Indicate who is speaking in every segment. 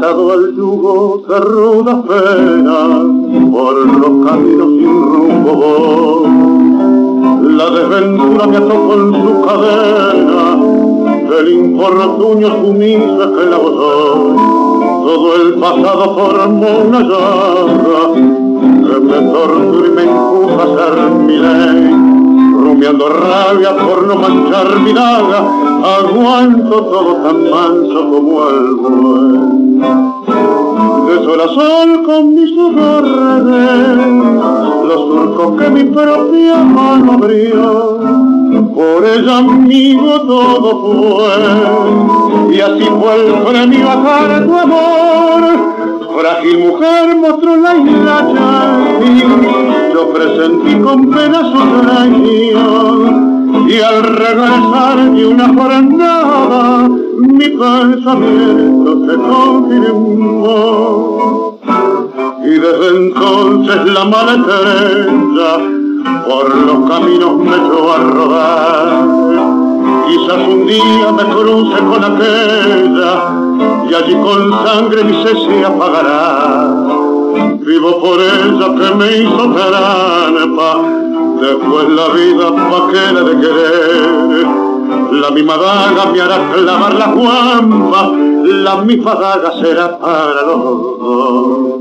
Speaker 1: atado al yugo de rudas penas, por los caminos sin rumbo. La desventura me ató con su cadena, del infortunio sumiso esclavo soy. Todo el pasado formó una llaga que me tortura y me empuja a ser mi ley. Rumiando rabia por no manchar mi daga, aguanto todo tan manso como el buey. De sol a sol con mis redes, los surcos que mi propia mano abrió, por ella amigo todo fue, y así fue el premio a cara tu amor. Frágil mujer mostró la hilacha y yo presentí con pena su traición, y al regresar de una jornada mi pensamiento se confirmó. Y desde entonces la mala estrella por los caminos me echó a rodar. Quizás un día me cruce con aquella y allí con sangre mi sed se apagará. Vivo por ella que me hizo trampa, después la vida pa' que la de querer. La misma daga me hará clavar la guampa, la misma daga será para los dos.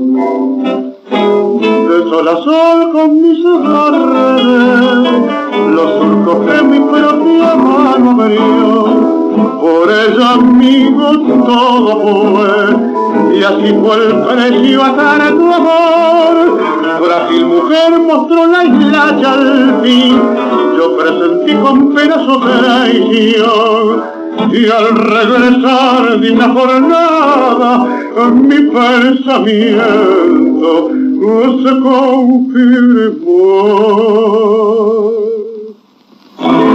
Speaker 1: De sol a sol con mis redes, los surcos que mi propia mano abrió, por ella amigo todo fue, y así fue el precio a cara tu amor. Frágil mujer mostró la hilacha al fin, yo presentí con pena su traición, y al regresar de una jornada mi pensamiento se confirmó.